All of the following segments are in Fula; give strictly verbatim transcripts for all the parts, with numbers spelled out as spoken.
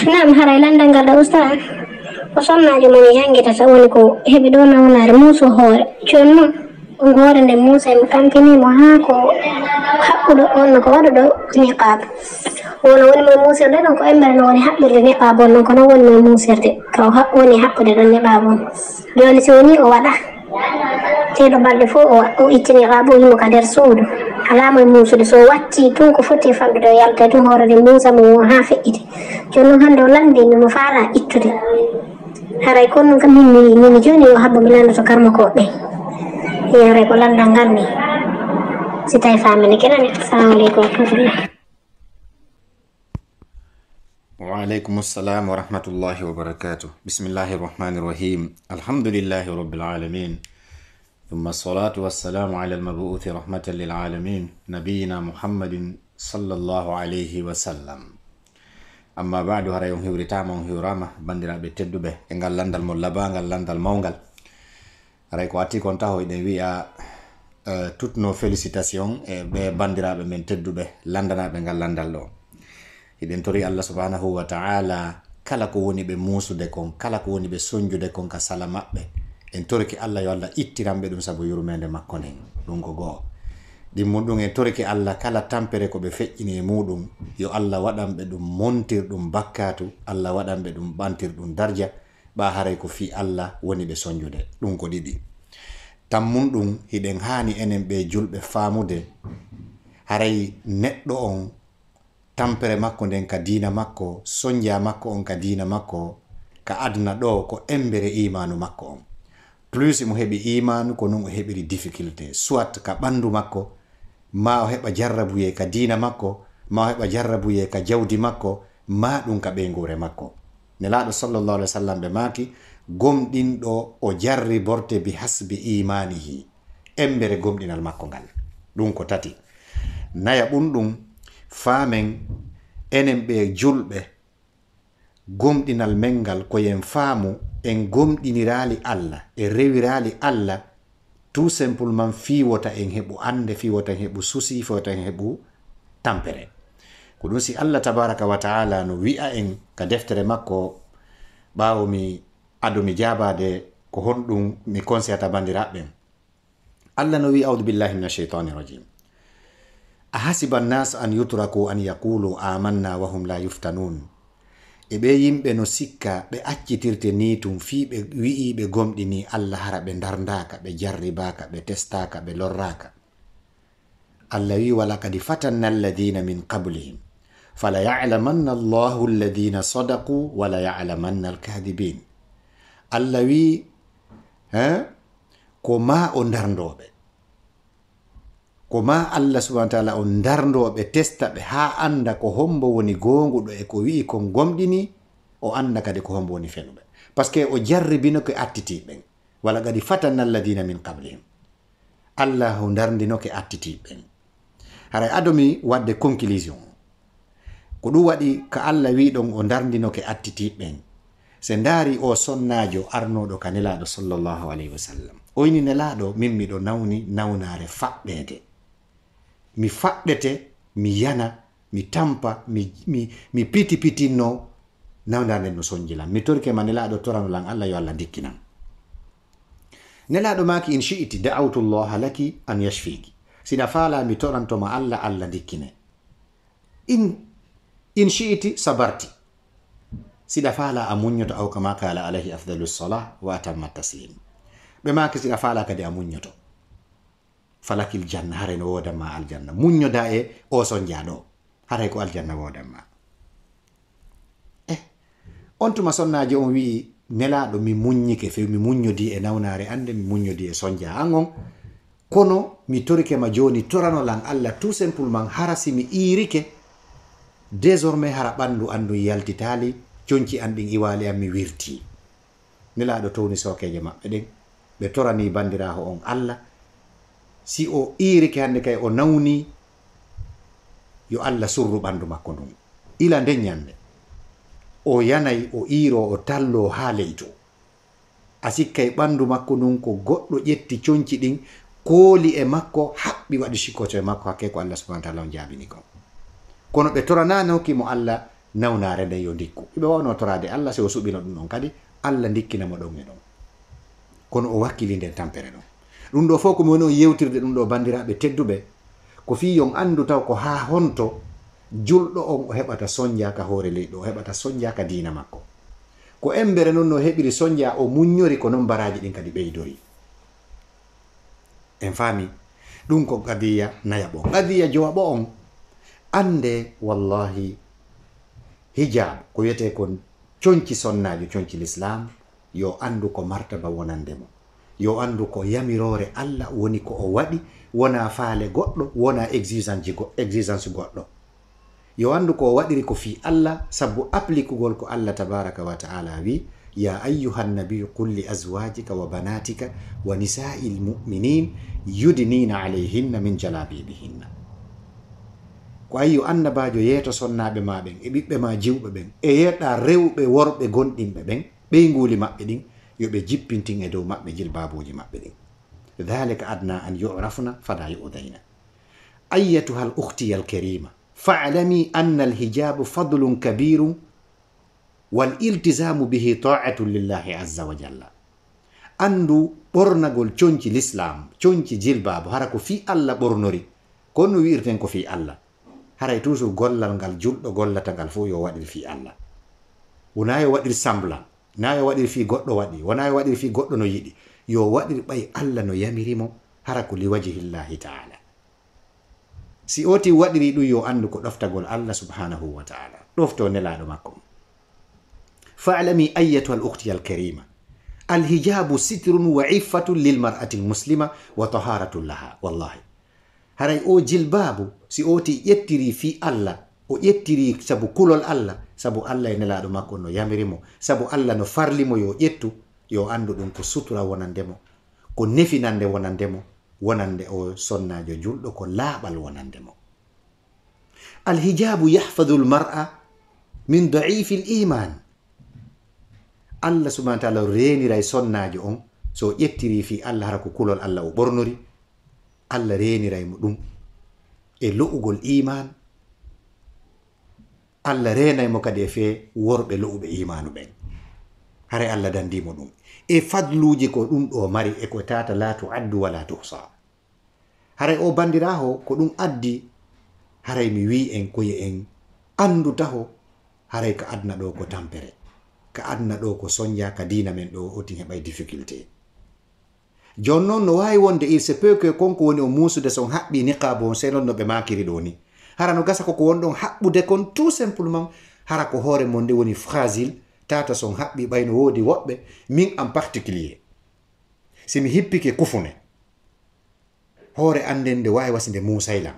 Naam, haray landa ngal da usta ko sonnajo mon jangita sa woni ko heɓi ɗo nawnare muuso hoore joni noon on hoore nde muusa emo tampinimo haa ko haɓɓuɗo on ko waɗuɗo niqab wono woni mo muusirde ɗon ko embere no woni haɓɓirde niqab on noon ko noon woni mo muusirde ka woni haɓɓude ɗon niqab on joni si woni o waɗa teɗo balɗe fof o itti niqab o yimo ka nder suudu alama e muusude so watti tun ko foti famɗude o yalta tun hoorede muusa mo haa feƴƴite joni noon hannde o landini mo faala ittude haray kono noon kam min mini joni yo habbo mi landoto karma ko ɓe e haray ko landal ngal ni si tawi famini kenani. Assalamu aleykum wa rahmatullah. Wa alaikum assalam wa rahmatullahi wa barakatuh. Bismillahir rahmanir rahim. Alhamdulillahi rabbil alamin. Thumma salatu wassalamu ala al-mabu'uthi rahmatan lil alamin nabiyina Muhammadin sallallahu alayhi wa sallam. Amma ba'du, haray on hiwritama on hiwrama bandiraɓe tedduɓe e ngal landal mo labangal landal mawngal. Haray ko atti kon taho eɗen wi'a uh, toutes nos félicitations e ɓe bandiraɓe men tedduɓe landanaɓe ngal landal ɗo. Eɗen tori Allah subhanahu wa ta'ala kala ko woni ɓe musude kon, kala ko woni ɓe sonjude kon ka sala maɓɓe, en toriki Allah yo Allah ittiranɓe ɗum sabu yurmede makko nden ɗum ko go'o. Ɗimmum ɗum en toriki Allah kala tampere ko ɓe feƴƴini e muɗum yo Allah waɗanɓe ɗum montir ɗum bakkatu, Allah waɗanɓe ɗum ɓantir ɗum darja ɓa haray ko fi Allah woni ɓe sonjude ɗum ko ɗiɗi. Tammum ɗum hiɗen hani enen ɓe julɓe famude haray neɗɗo on tampere makko nden ka dina makko, sonja makko on ka dina makko ka aduna ɗo ko embere imanu makko on. Plus mo heɓi imanu ko non o heɓiri difficulté, soit ka ɓandu makko ma o heɓa jarrabuye ka dina makko, ma o heɓa jarrabuye ka jawdi makko, ma ɗum ka ɓeygure makko. Nelaɗo sallallahu alaihi wasallam ɓe maki gomɗinɗo o jarri borte bi hasbi imanihi, embere gomɗinal makko ngal. Ɗum ko tati. Naya ɓum ɗum famen enen ɓe julɓe gomɗinal men ngal koyen faamu en gomɗinirali Allah e rewirali Allah tout simplement fiwota en heɓu ande, fiwota en heɓu susi, fiwota en heɓu tampere. Ko ɗum si Allah tabaraka wa ta'ala no wi'a en ka deftere makko ɓawo mi ado mi jabade ko honɗum mi conseillata bandiraɓe. Allah no wi a'udhu billahi minash shaitani rajim. Ahasiba an-nas an yutraku an yaqulu amanna wa hum la yuftanun. E ɓe yimɓe no sikka ɓe accitirte ni tum fi ɓe wi'i ɓe gomɗini Allah hara ɓe darndaka, ɓe jarribaka, ɓe testaka, ɓe lorraka. Allah wi walaqad fatanna alladhina min qablihim fala ya'lamanna Allahu alladhina sadaqu wala ya'lamanna al-kadhibin. Allah wi ha ko ma o darndoɓe, ko ma Allah subhanahu wa ta'ala on darndoɓe testa ɓe ha anda ko hombo woni gonguɗo e ko wi'i kon gomɗini, o anda kadi ko hombo woni fenuɓe, parce que o jarribino ko attitiɓen. Wala gadi fatanna alladina min qablihim, Allah o darndino ke attitiɓen. Haray adomi wadde conclusion ko ɗum waɗi ka Allah wi ɗon o darndino ke attitiɓen. Se ndaari o sonnajo arnoɗo ka nelaɗo sallallahu alayhi wa sallam, o yini nelaɗo min miɗo nawni nawnare faɓɓede, mi faɗɗete, mi yana, mi tampa, mi, mi, mi piti pitinno nawdande no sonjilam. Mi torke ma nelaɗo toranolan Allah yo Allah dikkinan. Nelaɗo maki in shi'iti da'awtu Allah laki an yashfiki. Sina fala mi torantoma Allah Allah dikkine. In in shi'iti sabarti. Sida fala amunyoto aw kama kala alayhi afdalus salah wa atamma taslim. Be maki sida fala kadi amunyoto. Falakil janna hare no wodama aljanna. Munyoda e o sonjado. Hare ko aljanna wodama. Eh, on tuma sonnajo on wi nelaɗo mi muññike few mi muññodi e nawnare ande mi muññodi e sonja angon kono mi torike ma joni toranolan Allah tout simplement harasi mi irike désormais hara ɓandu andu yaltitali conci an ɗin iwali am mi wirti. Nelaɗo towni sokeje maɓɓe ɗen ɓe torani bandiraho on Allah, si o irike hande kay o nawni yo Allah surru ɓandu makko ndun ila nden ñande o yanay o iro o tallo ha leyto a sikkay ɓandu makko ndun ko goɗɗo ƴetti conci ɗin kooli e makko haɓɓi waɗi sikkoto e makko hakke ko Allah subhanahu wa ta'ala on jaabini kon. Kono ɓe torananoki mo Allah nawnare nde yo ndikku iɓe wawno torade Allah so o suɓino ɗum ɗon kadi Allah ndikkinamo ɗon e ɗon kono o wakkili nden tampere ɗon ɗum ɗo fof komi woni o yewtirde ɗum ɗo bandiraɓe tedduɓe ko fi yon andu taw ko ha honto julɗo on o heɓata soñjaka hoore leyɗo o heɓata soñjaka dina makko ko embere noon no heɓiri soñja o muññori ko noon baraji ɗin kadi ɓeydori en faami ɗum ko qadiya nayaɓo qadiya jowaɓo on ande wallahi hijab ko wiyete kon coñci sonnajo coñci l'islam yo andu ko martaba wonandemo yo andu ko yamirore Allah woni ko o waɗi wona faale goɗɗo wona exigence go exigence goɗɗo yo andu ko o waɗiri ko fi Allah sabu applicugol ko Allah tabaraka wa ta'ala wi ya ayyuhan nabiyyu qul li azwajika wa banatika wa nisa'il mu'minin yudnina alayhinna min jalabibihinna ko ayyo annabajo yeeto sonnaɓe ma ɓen e ɓiɓɓe ma jiwɓe ɓen e yeeɗa rewɓe worɓe gonɗinɓe ɓen ɓeyguli maɓɓe ɗin yoɓe jippintin e dow maɓɓe jilbabuji maɓɓe ɗin dhalika adna an yu'rafna fala yu'dayna ayyatuha al ukhtiya al karima fa'lami anna al hijabu fadlun kabirun wal iltizamu bihi ta'atun lillahi azza wa jalla andu ɓornagol coñci l'islam coñci jilbabu hara ko fi Allah ɓornori kono wi'irten ko fi Allah haray toujours gollal ngal julɗo gollata ngal fof yo waɗir fi Allah wona yo waɗir semblant na yo waɗir fi goɗɗo waɗi wona yo waɗir fi goɗɗo no yiɗi yo waɗir ɓay Allah no yamirimo hara ko li wajhillahi ta'ala si oti waɗiri ɗum yo andu ko ɗoftagol Allah subhanahu wa ta'ala ɗofto nelaɗo makko fa'lami ayyatu al ukhti al karima al hijabu sitrun wa iffatun lil mar'ati al muslima wa taharatun laha wallahi haray o jilbabu si oti ƴettiri fi Allah o ƴettiri sabu kulol Allah sabu Allah e nelaɗo makko no yamirimo sabu Allah no farlimo yo ƴettu yo andu ɗum ko sutura wonandemo ko nefinande wonandemo wonande o sonnajo julɗo ko laaɓal wonandemo alhijabu yahfadu lmar'a min daifi l iman Allah subhanahu wa taala reniray sonnajo on so ƴettiri fi Allah hara ko kulol Allah o ɓornori Allah reniray mo ɗum e lo'ugol iman Allah renaymo kadi e fe worɓe lo'uɓe imanu ɓen hare Allah dandimo ɗum e fadluji ko ɗum ɗo mari e ko tata la tu'addu wala tuhsa haray o bandiraho ko ɗum addi haray mi wi en koye en andu taho haray ka adna ɗo ko tampere ka adna ɗo ko soñja ka dina men ɗo otin heɓay difficulté jon noon no wawi wonde il se peut que konko woni o musude son haɓɓi niqabo on senon no ɓe makiri ɗo ni hara no gasa koko wonɗon haɓɓude kon tout simplement hara ko hoore mon nde woni fragile tata son haɓɓi ɓayno woodi woɓɓe min en particulier si mi hippike kufune hoore anden nde wawi wasde musaylam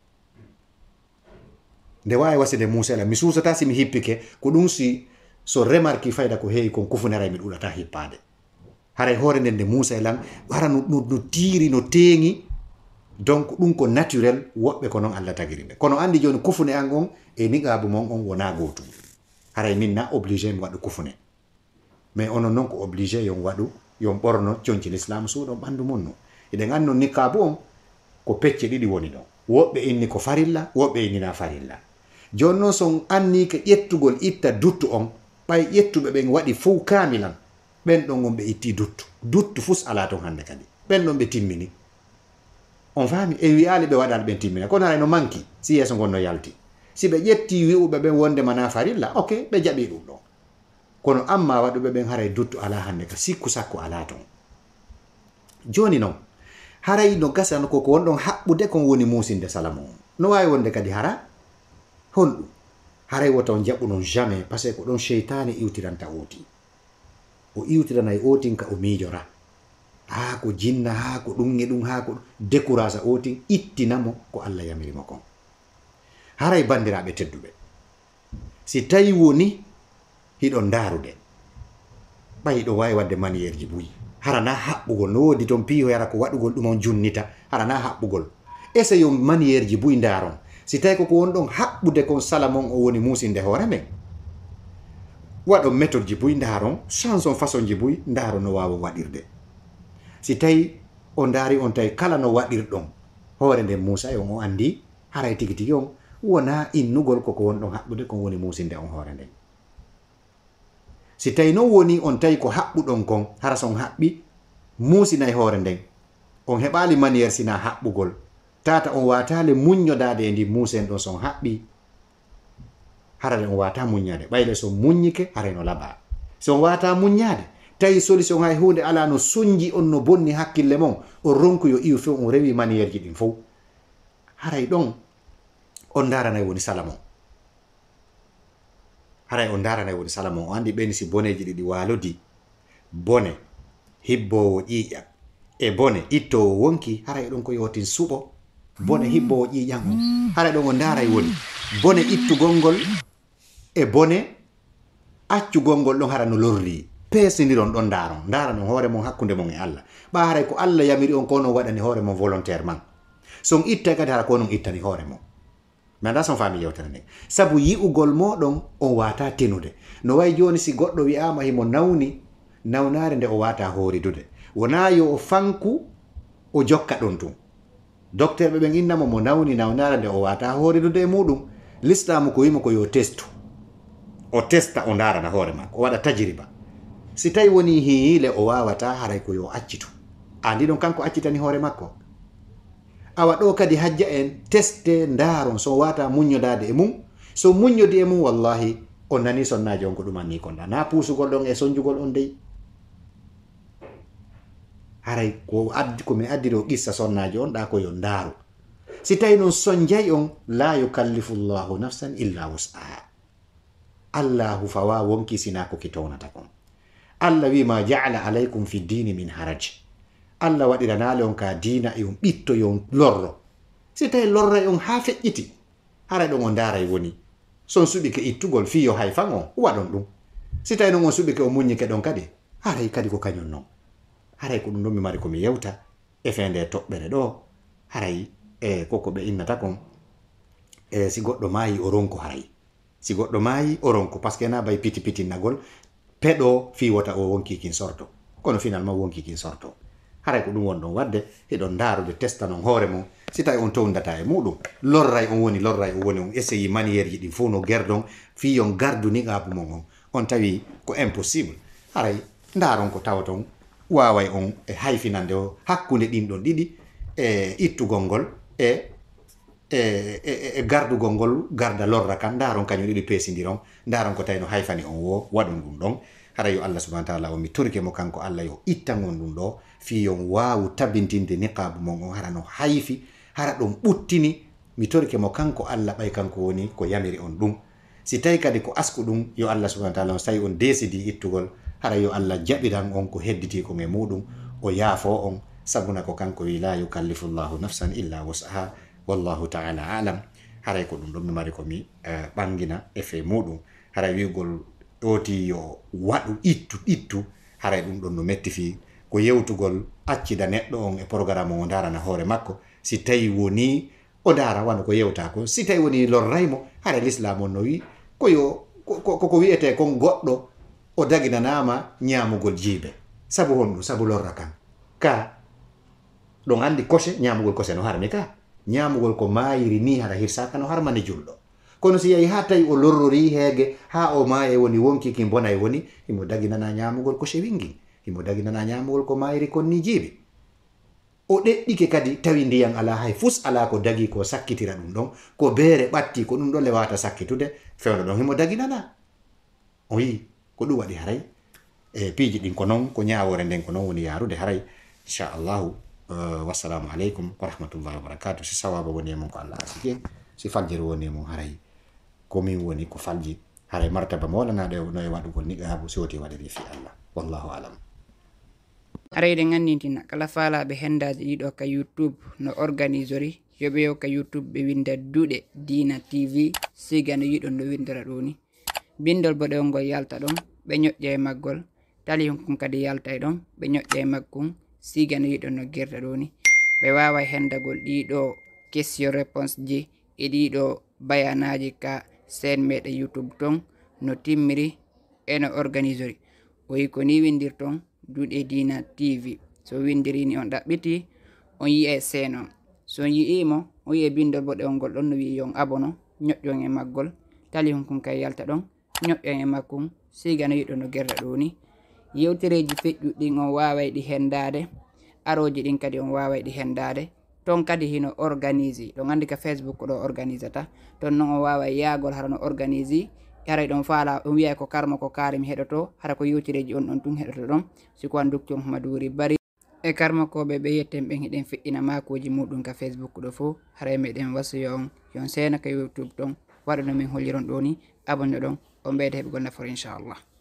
nde wawi wasde musaylam mi susata si mi hippike ko ɗum si so remarque fayda ko heewi kon kufunera mi ɗuɗata hippade haray hoore nden nde musaylam hara no, no, no tiiri no teeŋi donc ɗum ko naturel woɓɓe ko noon Allah tagiri ɓe kono andi joni kufune an on e niqabu mon on wona gotum haray min na obligé mi waɗu kufune mais onon noon ko obligé yon waɗu yon ɓorno coñci l'islam suuɗon ɓandu mon no eɗen anno niqabu on ko pecce ɗiɗi woni ɗon woɓɓe inni ko farilla woɓɓe innina farilla joni noon son anni ke ƴettugol itta duttu on ɓay ƴettuɓe ɓen waɗi fuu kamilan ɓen ɗon on ɓe itti duttu duttu fus ala ton hande kadi ɓen ɗon ɓe timmini on faami e wiyali ɓe waɗal ɓen timmina kono haray no manki si yeeso ngon no yalti si ɓe ƴetti wi'uɓe ɓen wonde mana farilla ok ɓe jaɓi ɗum ɗon kono amma waɗuɓe ɓen haray duttu ala hande ka sikku sakku ala ton joni noon haray no gasano koko wonɗon haɓɓude kon woni musinde salamo on no wawi wonde kadi hara honɗum haray woton jaɓuɗon jamais par ce que ko ɗon cheytane iwtiranta oti o iwtiranay otin ka o miijora ha ko jinna ha ko ɗum e ɗum ha ko décourage otin ittinamo ko Allah yamirimo kon haray bandiraɓe tedduɓe si tawi woni hiɗon darude ɓay ɗo wawi wadde maniére ji buyi harana haɓɓugol no wodi toon piiho yara ko waɗugol ɗum on junnita harana haɓɓugol essayon maniére ji buyi daron si tawi koko wonɗon haɓɓude kon salamon o woni musinde hoore men waɗon méthode ji buyi daron chanson façon ji buyi daron no wawa waɗirde si tawi o daari on tawi kala no waɗirɗon hoore nden Moussa on o andi haray tigi tigi on wona innugol koko wonɗon haɓɓude kon woni musinde on hoore nden. Si tawi non woni on tawi ko haɓɓuɗon kon hara son haɓɓi muusinayi hoore nden, on heɓali maniére sina haɓɓugol, tata on watale muññodade e ndi muusen ɗon son haɓɓi, harade on wata muññade. ɓayle so muññike haray no laɓa. so on wata muññade tawi solution hay hunde ala no sunji on no bonni hakkille mon, on ronku yo iwu few on rewi maniére ji ɗin fof, haray ɗon on daranay woni salamon. haray on daranay woni salamon. o andi ɓeni si boneji ɗiɗi walodi, bone hibbowo ƴiƴam e bone ittowo wonki, haray ɗon ko yotin suɓo. bone hibbowo ƴiƴam on haray ɗon on daray woni bone ittugol ngol e bone accugol ngol ɗon hara no lorri. peesiniron ɗon daron daranon hoore mon hakkunde mon e Allah. ɓa haray ko Allah yamiri on ko non waɗani hoore mon volontairement. son itta kadi hara ko non ittani hoore mon. mi anda son faami yewtere nde, sabu yi'ugol moɗon on wata tenude. no way joni si goɗɗo wi'ama himo nawni nawnare nde o wata horidude, wona yo o fanku o jokka ɗon tun. docteur ɓe ɓen innamo mo nawni nawnare nde o wata horidude e muɗum, l'islamu ko wimo ko yo testu, o testa o darana hoore makko, o waɗa tajriba. si tawi woni hiile o wawata, haray ko yo accitu. andi ɗon kanko accitani hoore makko. awa ɗo kadi hajja en teste ndaron so wata muññodade e mum. so muññodi e mum wallahi on nani sonnaji on ko ɗumanni konɗa, na puusugol ɗon e sonjugol on dey. haray ko addi ko mi addi ɗo qissa sonnaji on ɗa ko yo ndaaru. si tawi noon sonjay on, la yukallifu llahu nafsan illa wus'aha. allahu fawa wonki sina ko ki townata kon. allah wi ma ja'ala alaykum fi dini min haraj. allah waɗiranale on ka dina e on ɓitto yon lorro. si tawi lorra on ha feƴƴiti, haray ɗon on daray woni son suɓike ittugol fiyo hay fan on waɗon ɗum. si tawi non on suɓike o muññike ɗon kadi, haray kadi ko kañum non. haray ko ɗum ɗon mi mari komi yewta e fende toɓɓere ɗo. haray e koko ɓe innata kon e si goɗɗo maayi o ronko. haray si goɗɗo maayi o ronko, par ce que na bay piti pitinnagol peɗo fi wota o wonkikin sorto, kono finalement wonkikin sorto. haray ko ɗum won ɗon wadde heɗon darude testa non hoore mon. si tawi on towndata e muɗum, lorray on woni lorray on woni on essayi maniére ji ɗin fof no gerdon fi on gardu niqabu mon on, on tawi ko impossible. haray daron ko tawaton waway on e hayfinande o hakkunde ɗin ɗon ɗiɗi e ittugol ngol e e e gardugol ngol garda lorra kan. daron kañum ɗiɗi peesidiron, daron ko tawi no hayfani on wo waɗum ɗum ɗon. hara yo Allah subhanahu wa ta'ala o mi turke mo kanko Allah yo ittan on ɗum ɗo fi yon wawu tabintinde niqabu mon on hara no hayfi, hara ɗum ɓuttini. mi turke mo kanko Allah ɓay kanko woni ko yamiri on ɗum. si tawi kadi ko asku ɗum, yo Allah subhanahu wa ta'ala on tawi on desidi ittugol, hara yo Allah jaɓiran on ko hedditi ko e muɗum, o yaafo on, sabuna ko kanko wi la yukallifu llahu nafsan illa wus'aha wallahu ta'ala alam. haray ko ɗum ɗon mi mari komi ɓangina e fe muɗum. haray wigol ɗoti yo waɗu ittu ittu, haray ɗum ɗon no metti fi ko yewtugol accida neɗɗo on e programme o darana hoore makko. si tawi woni o dara wano ko yewta ko, si tawi woni lorraymo, haray l'islam on no wi koyo koko wiyete kon goɗɗo o daginanama ñamugol jiibe. sabu honɗum, sabu lorra kan ka ɗon andi kose, ñamugol kose no harmi ka, ñamugol ko mayiri ni hara hirsaka no harmani julɗo. kono si yahi ha tawi o lorrori heege ha o maaye woni wonkiki bona e woni, himo daginana ñamugol kose wingi, himo daginana ñamugol ko mayiri kon ni jiibe. o ɗeɗɗike kadi tawi ndiyan ala hay fus ala ko dagi ko sakkitira ɗum ɗon, ko beere ɓatti ko ɗum ɗon le wata sakkitude, fewno ɗon himo daginana. o wi ko ɗum waɗi haray e piiji ɗin ko noon, ko ñawore nden ko noon woni yarude haray. inchallahu uh, wassalamu aleykum wa rahmatullahi wa barakatuh. si sawaba woni e mon ko Allah asike, si faljiri woni e mon haray komin woni ko falji, haray martaba molanaɗo no e waɗugol niqabu si woti waɗiri fi Allah, wallahu alam. arayde ngandintina kala faalaɓe hendaji ɗiɗo ka YouTube no organisori yoɓe yo ka YouTube ɓe winda duuɗe Dina T V, siga no yiɗon no windira ɗo ni. bindol boɗewngol yalta ɗon, ɓe ñoƴƴa e maggol, tali kon kadi yalta e ɗon, ɓe ñoƴƴa e maggum, siga no yiɗon no gerda ɗo ni. ɓe wawa hendagol ɗiɗo question réponse ji e ɗiɗo bayanaji ka sen meɗe YouTube ton no timmiri e no organisori. o yi ko ni windirton duuɗe Dina T V. so windiri ni on ɗaɓɓiti on yi'e seno, so on yi'imo on yi'e bindol boɗewngol ɗon no wi yon abono, ñoƴƴon e maggol tali hunkun kay yalta ɗon ñoƴƴon e makkun siga no yiɗo no gerda ɗo ni yewtereji feƴƴuɗɗin on waway ɗi hendade aroji ɗin kadi on waway ɗi hendade ton kadi hino organise ɗon andi ka Facebook ɗo organise ta ton non on waway yagol hara no organise haray ɗon faala ɗum wiyay ko karma ko kaari mi heɗoto hara ko yewtereji on ɗon tun heɗoto ɗon siko an docteur Mamadou Bari e karma koɓe ɓe yetten ɓen hiɗen feƴƴina makoji muɗum ka Facebook ɗo fo haray meɗen wasiyo on yon sena ka YouTube ton waɗa no min holliron ɗo ni abonne ɗon on ɓeyda heɓugol nafoore inchallah.